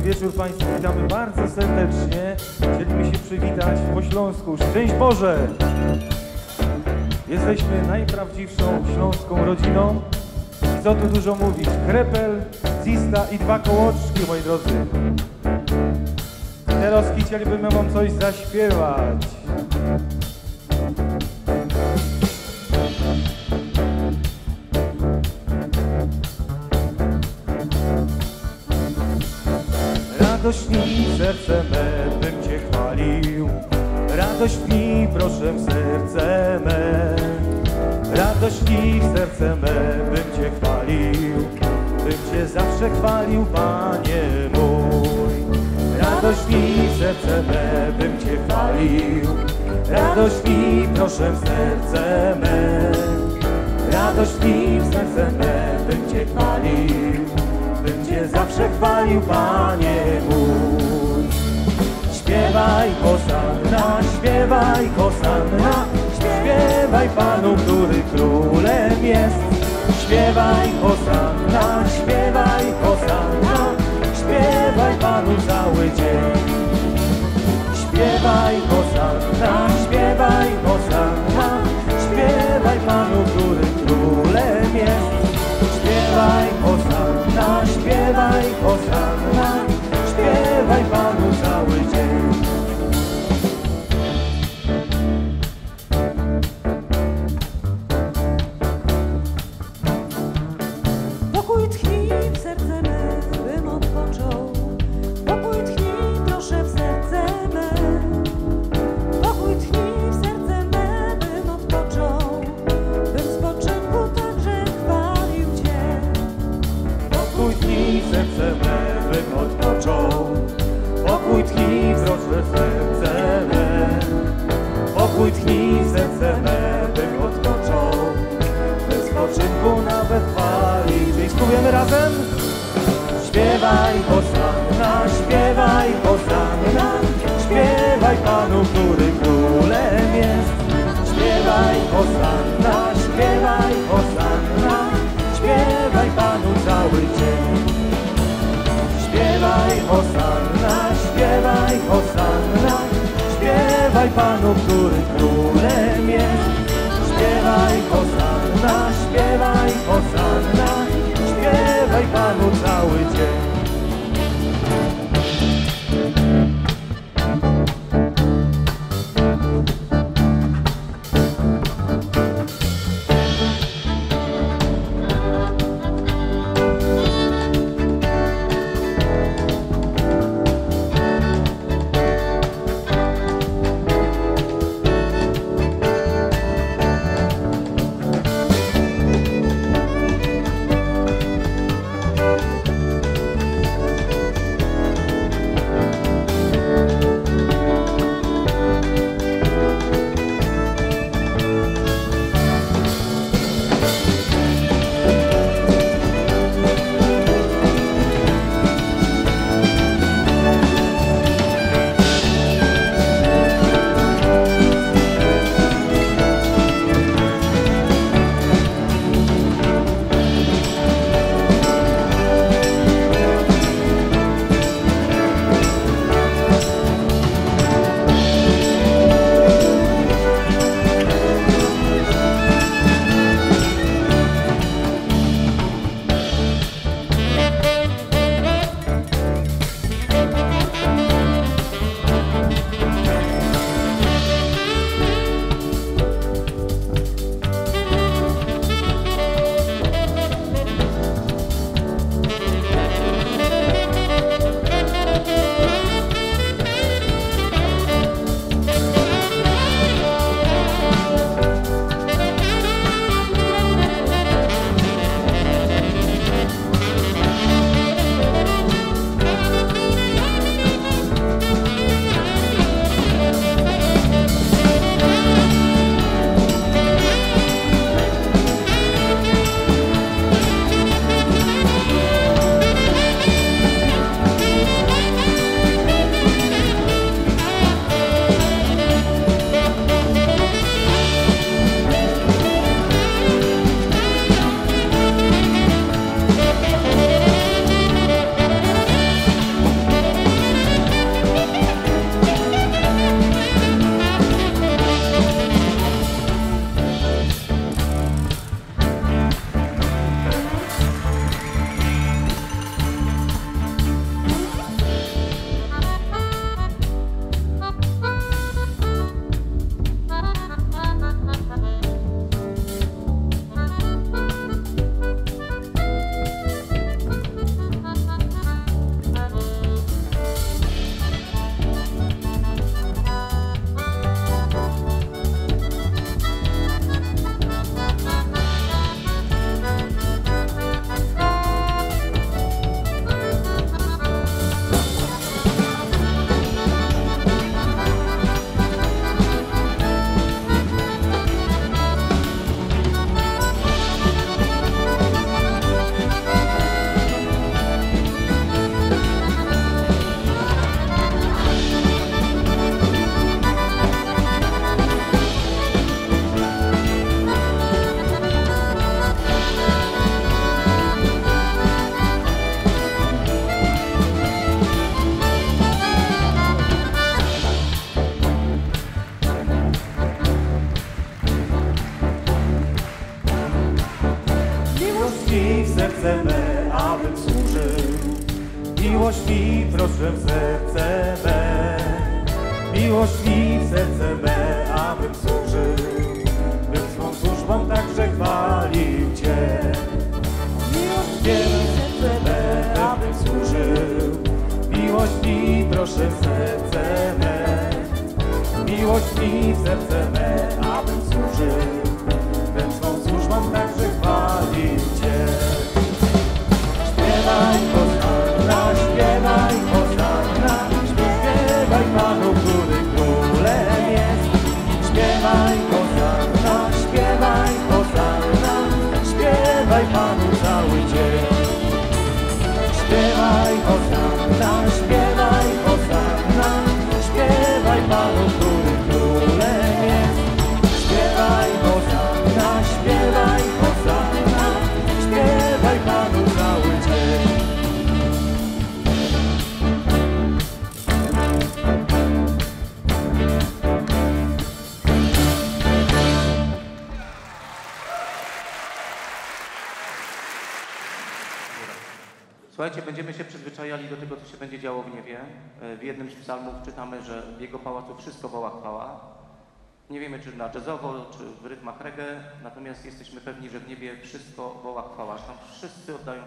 wieczór Państwa witamy bardzo serdecznie. Chcieliśmy się przywitać po śląsku. Szczęść Boże! Jesteśmy najprawdziwszą śląską rodziną. I co tu dużo mówić? Krepel, cista i dwa kołoczki, moi drodzy. Teraz chcielibyśmy wam coś zaśpiewać. Radość mi, serce me, bym Cię chwalił. Radość mi, proszę, serce me. Radość mi, serce me, bym Cię chwalił. Bym Cię zawsze chwalił, Panie mój. Radość mi, serce me, bym Cię chwalił. Radość mi, proszę, serce me. Radość mi, serce me, bym Cię chwalił. Bym Cię zawsze chwalił, Panie mój. Śpiewaj, hosanna, śpiewaj, hosanna. Śpiewaj Panu, który królem jest. Śpiewaj, hosanna, śpiewaj, hosanna. Śpiewaj Panu cały dzień. Śpiewaj, hosanna, śpiewaj, hosanna. Śpiewaj Panu, który królem jest. Śpiewaj, hosanna, śpiewaj, hosanna. Śpiewaj Panu cały dzień. Pokój tchnij w serce me, bym odpoczął. Pokój tchnij, proszę, w serce me. Pokój tchnij w serce me, bym odpoczął. Bym w spoczynku także chwalił Cię. Pokój tchnij w serce me, bym odpoczął. Pokój tchnij, proszę, w serce me. Pokój tchnij w serce me, bym odpoczął. Bez spoczynku nawet chwalić. I spróbujemy razem? Śpiewaj, hosanna, śpiewaj, hosanna. Śpiewaj Panu, który królem jest. Śpiewaj, hosanna, śpiewaj, hosanna. Śpiewaj Panu cały dzień. Śpiewaj, hosanna, śpiewaj, hosanna. Śpiewaj Panu, który królem jest. Śpiewaj, hosanna, śpiewaj, hosanna. Śpiewaj Panu cały dzień. Miłość mi w serce me, abym służył. Miłość mi proszę w serce me. Miłość mi w serce me, abym służył. Bym swą służbą także chwalił Cię. Miłość Nie mi w serce me, abym służył. Miłość mi proszę w serce me. Miłość mi w serce me, abym służył. Bym swą służbą także chwalił Cię. Śpiewaj Hosanna, śpiewaj Hosanna, śpiewaj Panu, który królem jest. Śpiewaj Hosanna, śpiewaj Hosanna, śpiewaj Panu cały dzień. Śpiewaj Hosanna, śpiewaj Hosanna, śpiewaj Panu, który królem jest. Śpiewaj Hosanna, śpiewaj Hosanna, śpiewaj Panu cały dzień. Słuchajcie, będziemy się przyzwyczajali do tego, co się będzie działo w niebie. W jednym z psalmów czytamy, że w Jego pałacu wszystko woła chwała. Nie wiemy, czy na jazzowo, czy w rytmach reggae, natomiast jesteśmy pewni, że w niebie wszystko woła chwała, że tam wszyscy oddają